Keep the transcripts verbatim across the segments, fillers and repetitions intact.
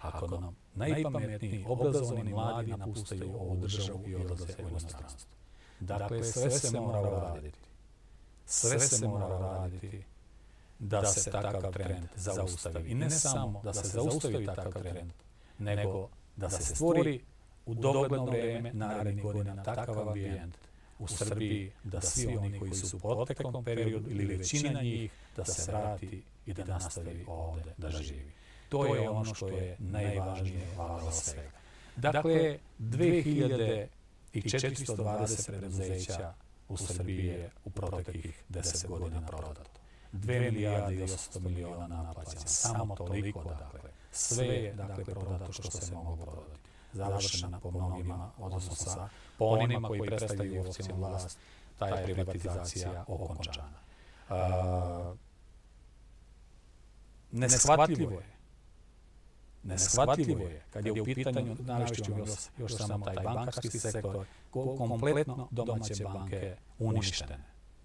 ako nam najpametniji, obrazovani mladi napustaju ovu državu i odlaze u inostranstvo. Dakle, sve se mora raditi. Sve se mora raditi da se takav trend zaustavi. I ne samo da se zaustavi takav trend, nego da se stvori u dogledno vreme narednih godina takav ambijent u Srbiji da svi oni koji su u proteklom periodu ili većina njih da se vrati i da nastavi ovde da živi. To je ono što je najvažnije od svega. Dakle, dve hiljade četiristo dvadeset preduzeća u Srbiji je u proteklih deset godina prodato. Dve milijarde i osamsto miliona naplaćeno. Samo toliko, dakle. Sve je, dakle, prodato što se moglo prodati. Završena po mnogima, odnosno sa po onima koji predstavljaju oficijalnu vlast, ta je privatizacija okončana. Neshvatljivo je. Neshvatljivo je, kad je u pitanju, navešću još samo taj bankarski sektor, kompletno domaće banke uništene.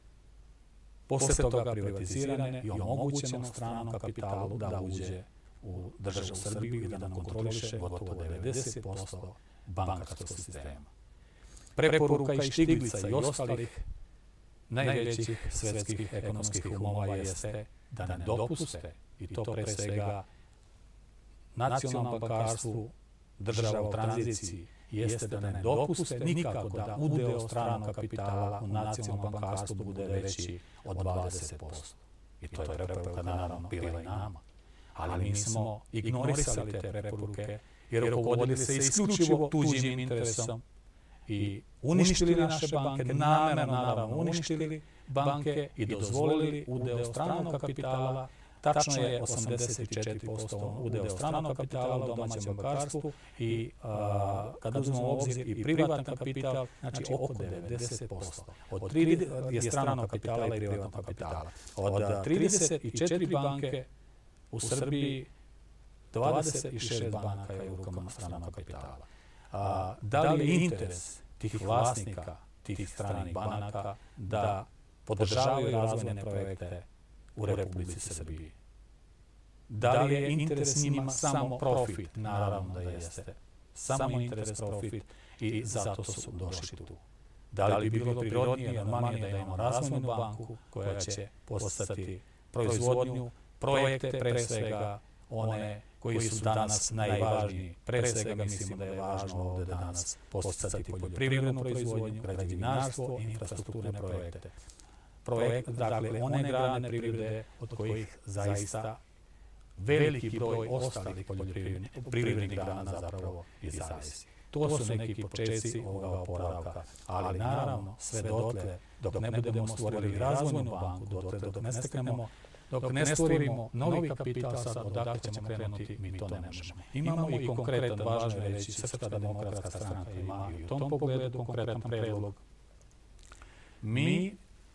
Posle toga privatizirane i omogućeno stranom kapitalu da uđe u državu Srbiju i da nam kontroliše gotovo devedeset posto bankarskog sistema. Preporuka i Štiglica i ostalih najvećih svetskih ekonomskih umova jeste da ne dopuste, i to pre svega nacionalnom bankarstvu, država u tranziciji, jeste da ne dopuste nikako da udeo stranog kapitala u nacionalnom bankarstvu bude veći od dvadeset posto. I to je preporuka naravno bila i nama. Ali mi smo ignorisali te preporuke jer rukovodili se isključivo tuđim interesom i uništili naše banke, namerno naravno uništili banke i dozvolili udeo stranog kapitala. Tačno je osamdeset četiri posto udeo stranog kapitala u domaćem bankarstvu i kada uzmemo u obzir i privatan kapital, znači oko devedeset posto. Od je stranog kapitala i privatnog kapitala. Od trideset četiri banke u Srbiji, dvadeset šest banaka je u rukama stranog kapitala. Da li je interes tih vlasnika, tih stranih banaka da podržavaju razvojne projekte u Republici Srbiji? Da li je interes njima samo profit? Naravno da jeste. Samo interes profit i zato su došli tu. Da li bi bilo prirodnije i normalnije da imamo razvojnu banku koja će postati proizvodnju, projekte, pre svega one koji su danas najvažniji. Pre svega mislimo da je važno ovde danas postati poljoprivrednu proizvodnju, građevinarstvo i infrastrukturne projekte. Dakle, one grane privrede od kojih zaista veliki broj ostalih poljoprivrednih grana zapravo i zavisi. To su neki početci ovoga oporavka, ali naravno sve dotle dok ne budemo stvorili razvojnu banku, dotle dok ne steknemo, dok ne stvorimo novi kapital, sad odakle ćemo krenuti, mi to ne možemo. Imamo i konkretan, važno je reći, Srpska demokratska stranka ima i u tom pogledu konkretan predlog. Mi,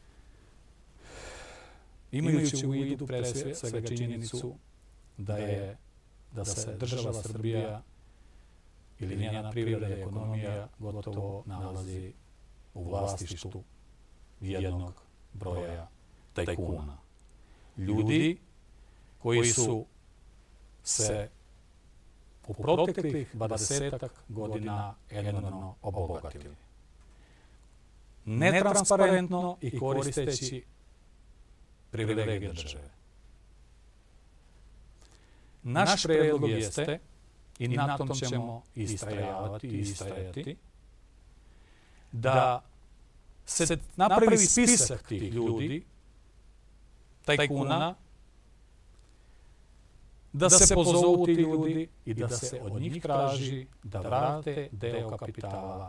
imajući u vidu pre svega činjenicu da je, da se država Srbija ili njena privreda i ekonomija gotovo nalazi u vlasništvu jednog broja tajkuna. Ljudi koji su se u proteklih dvadesetak godina enormno obogatili. Netransparentno i koristeći privilegije države. Naš predlog jeste, i na tom ćemo istrajavati i istrajati, da se napravi spisak tih ljudi, tajkuna, da se pozovu ti ljudi i da se od njih traži da vrate deo kapitala,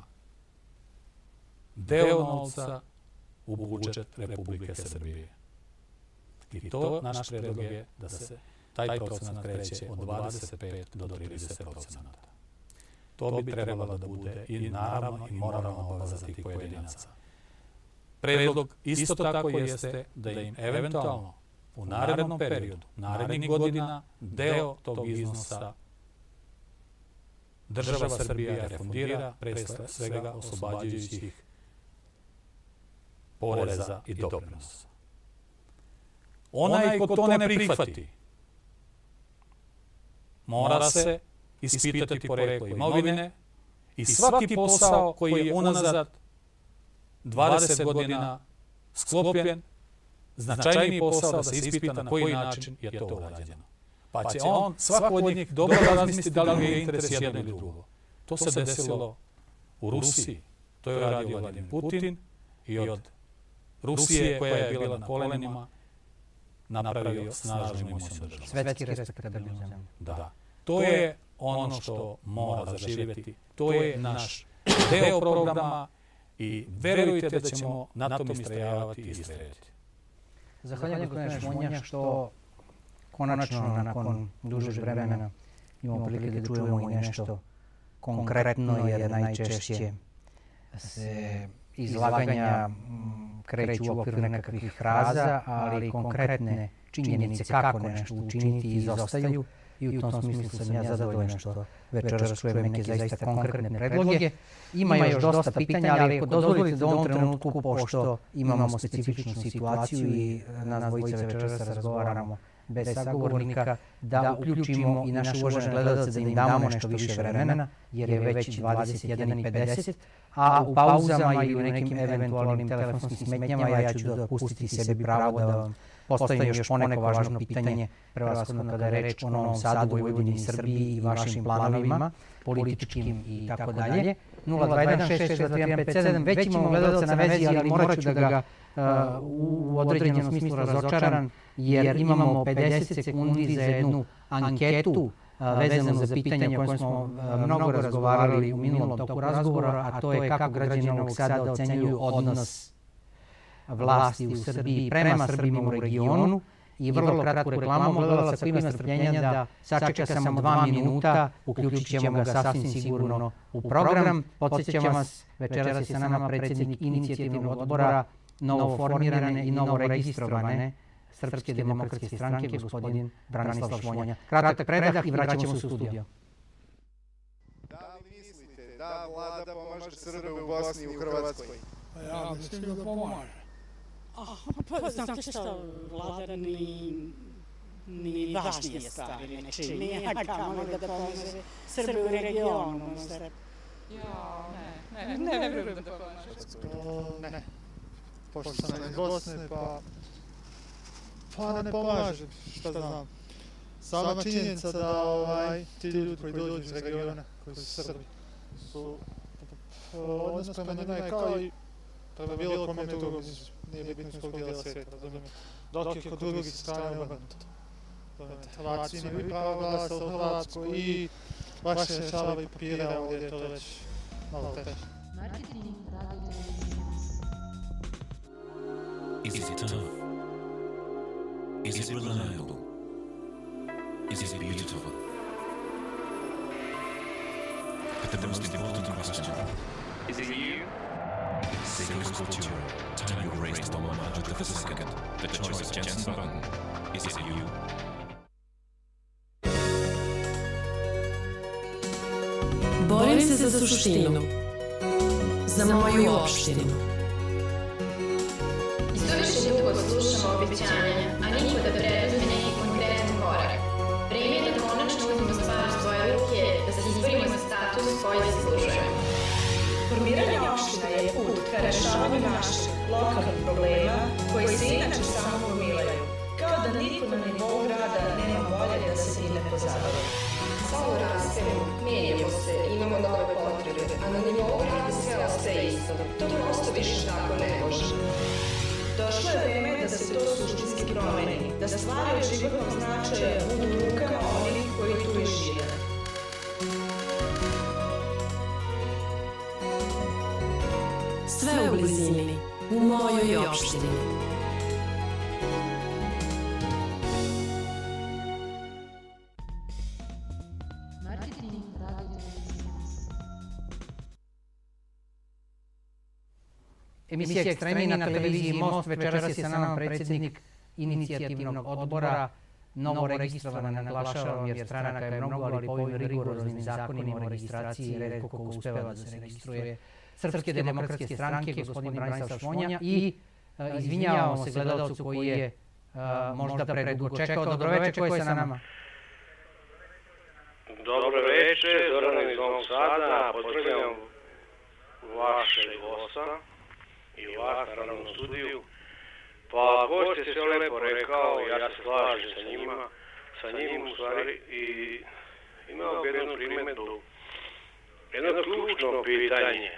deo novca u budžet Republike Srbije. I to naš predlog je da se taj procenat kreće od dvadeset pet do trideset procenata. To bi trebalo da bude i naravno i moralna obaveza tih pojedinaca. Predlog isto tako jeste da im eventualno u narednom periodu, narednih godina, deo tog iznosa država Srbija refundira, pre svega oslobađajući ih poreza i doprinosa. Onaj ko to ne prihvati, mora se ispitati poreklo imovine i svaki posao koji je unazad dvadeset godina sklopljen, značajniji posao da se ispita na koji način je to urađeno. Pa će on, svako od njih, dobro razmisliti da li mu je interes jedno ili drugo. To se desilo u Rusiji. To je uradio Vladimir Putin i od Rusije, koja je bila na kolenima, napravio snažnu moćnu državu. Svetski respektabilnu zemlju. Da. To je ono što mora zaživjeti. To je naš deo programa i verujte da ćemo na tom istrajavati i istrajati. Zahvaljujem gospodine Šmonja što konačno nakon dužeg vremena imamo prilike da čujemo i nešto konkretno, jer najčešće se izlaganja kreću u okviru nekakvih fraza, ali konkretne činjenice kako nešto učiniti izostaju. I u tom smislu sam ja zadovoljan što večeras čujem neke zaista konkretne predloge. Ima još dosta pitanja, ali ako dozvolite da u ovom trenutku, pošto imamo specifičnu situaciju i nas dvojica večeras razgovaramo bez sagovornika, da uključimo i naše uvažene gledalce da im damo nešto više vremena, jer je već dvadeset jedan i pedeset, a u pauzama ili u nekim eventualnim telefonskim smetnjama ja ću dopustiti sebi pravo da vam postavim još poneko važno pitanje, prevashodno kada je reč o Novom Sadu, Vojvodini, Srbiji i vašim planovima, političkim i tako dalje. nula dva jedan šest šest dva jedan pet sedam, već imamo gledalca na vezi, ali morat ću da ga u određenom smislu razočaran, jer imamo pedeset sekundi za jednu anketu vezano za pitanje o kojem smo mnogo razgovarali u minulom toku razgovora, a to je kako građani Novog Sada ocenjuju odnos vlasti u Srbiji prema Srbima u regionu. I vrlo kratku reklamu, gledalaca koji ima strpljenja da sačeka samo dva minuta, uključit ćemo ga sasvim sigurno u program. Podsjećam vas, večeras je sa nama predsjednik inicijativnog odbora novoformirane i novoregistrovane Srpske demokratske stranke, gospodin Branislav Šmonja. Kratak predah i vraćamo se u studio. Da li mislite da vlada pomaže Srbe u Bosni i u Hrvatskoj? Ja mislim da pomaže. Pa znate šta, vlada ni, ni važnije stvari ne čini, a kamo da pomaže Srbe u regionu. Ja, ne, ne, ne vjerujem da pomaže. Ne, pošto sam iz Bosne, pa... Pa ne pomaže, šta znam. Sama činjenica da ovaj, ti ljudi koji dođu iz regiona, koji su Srbi, su odnos prema njima je kao i prema bilo kome drugom, nije bitno iz kog dijela svijeta, razumijem. Dok je kod drugih strane obrnuto. Hrvatski imaju pravo glasa u Hrvatskoj i vaše rešava i papira, ovdje je to već malo teže. Is it tough? Is it reliable? Is it beautiful? But the most important question, is it you? Seiko's Couture, time erased one hundredth of a second. The choice of Jensen Button. Is it you? Borim se za suštinu, za moju opštinu. Isto više dugo slušamo obećanja, a niko da preduzme neki konkretan korak. Vreme je da konačno uzmemo stvar u svoje ruke, da se izborimo za status koji zaslužujemo. Formiranje opština je put ka rešavanju naših lokalnih problema koji se inače samo gomilaju, kao da niko na nivou grada nema volje da se njime pozabavi. Samo rastemo, menjamo se, imamo nove potrebe, a na nivou grada sve ostaje isto. To prosto više tako ne može. Došlo je vreme da se to suštinski promeni, da stvari od životnog značaja budu u rukama onih koji tu i žive. Sve u blizini, u mojoj opštini. Emisija Ekstremi na televiziji Most. Večeras je sa nama predsjednik inicijativnog odbora, novo registrovan, naglašavam jer stranaka je mnogo, ali po ovim rigoroznim zakonima o registraciji retko ko uspeva da se registruje, Srpske demokratske stranke, gospodin Branislav Šmonja, i izvinjavamo se gledalcu koji je možda predugo čekao. Dobro večer, ko je sa nama? Dobro večer, Zoran iz Novog Sada, pozdravljam vaše gosta i vas, naravno, u studiju. Pa, gost je sve lepo rekao, ja se slažem sa njima, sa njim u stvari, i imao bi jednu primjedbu, jedno ključno pitanje.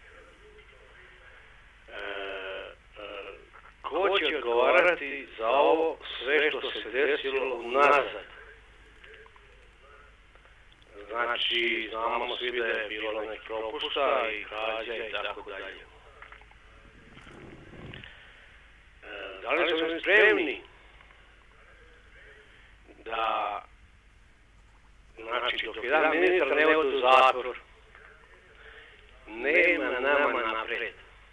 E, e, ko će odgovarati za ovo sve što se desilo unazad? Znači, znamo svi da je bilo nek propušta i krađa i tako dalje. Da li smo mi spremni da, znači, dok jedan ministar ne ode u zatvor, nema nama napred.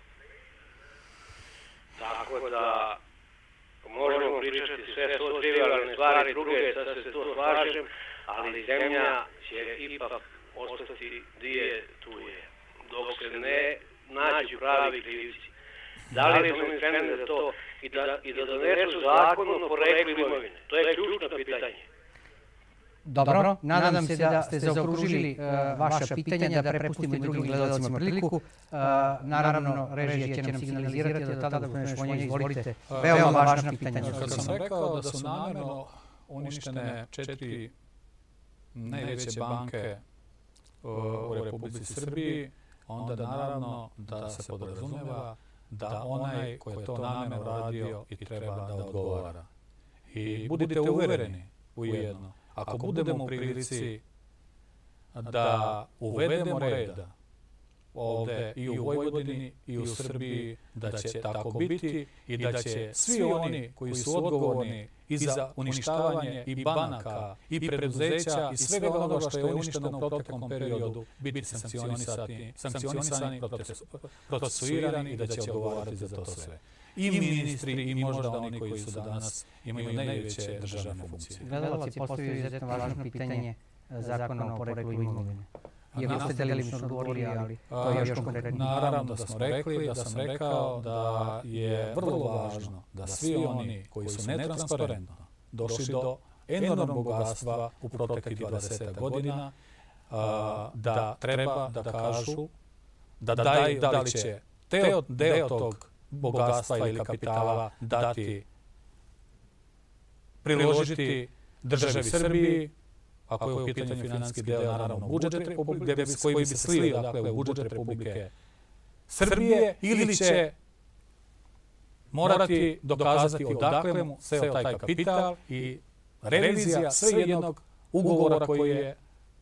Tako da možemo pričati sve to trivialne stvari, druge, sad se to slažem, ali zemlja će ipak ostati gdje tu je, dok se ne nađu pravi krivci. Da li smo mi spremni za to i da, i da donesu zakon o poreklu imovine? To je ključno pitanje. Dobro, nadam se da ste zaokružili uh, vaša pitanja, da prepustimo i drugim gledalcima priliku. Uh, naravno, režija će nam signalizirati da tada, gospodine Šmonja, izvolite. Veoma važna pitanja. Kad sam rekao da su namjerno uništene četiri najveće banke u Republici Srbiji, onda naravno da se podrazumeva da onaj ko je to namjerno radio i treba da odgovara. I budite uvereni u jedno. Ako budemo u prilici da uvedemo reda ovde i u Vojvodini i u Srbiji, da će tako biti i da će svi oni koji su odgovorni i za uništavanje i banaka i preduzeća i svega onoga što je uništeno u proteklom periodu biti sankcionisani, sankcionisani, procesuirani i da će odgovarati za to sve. I ministri i možda oni koji su danas imaju najveće državne funkcije. Gledalac je postavio izuzetno važno pitanje zakona o poreklu imovine. Iako ste delimično odgovorili, ali to je još konkretno. Naravno da smo rekli, da sam rekao da je vrlo važno da svi oni koji su netransparentno došli do enormnog bogatstva u proteklih dvadeset godina, da treba da kažu, da daju, da li će deo tog bogatstva ili kapitala dati, priložiti državi Srbiji, ako je u pitanju financijski deo, naravno budžet Republike, koji bi se slio, dakle, u budžet Republike Srbije, ili će morati dokazati odakle mu seo taj kapital i revizija sve jednog ugovora koji je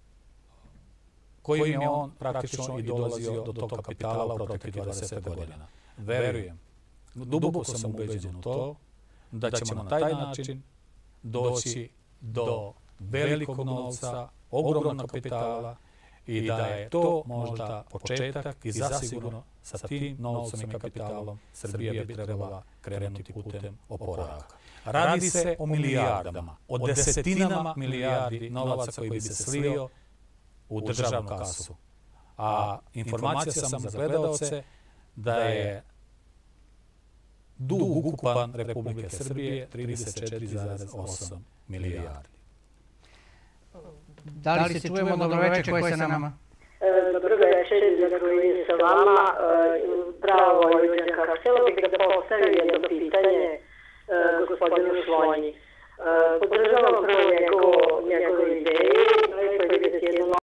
kojim je on praktično i dolazio do tog kapitala u proteklih dvadeset godina. Verujem, duboko sam ubeđen u to, da ćemo na taj način doći do velikog novca, ogromnog kapitala i da je to možda početak i zasigurno sa tim novcem i kapitalom Srbija bi trebala krenuti putem oporavka. Radi se o milijardama, o desetinama milijardi novaca koji bi se slio u državnu kasu. A informacija sam za gledalce da je dug ukupan Republike Srbije trideset četiri zarez osam milijardi. Da li se čujemo? Dobro večer, ko je sa nama? Dobro večer, zahvaljujem sa vama. Bravo, Vojvodinka. Htjela bih da postavim jedno pitanje gospodinu Šmonji. Podržavam prvo njegove ideje, no i vidjeti jedno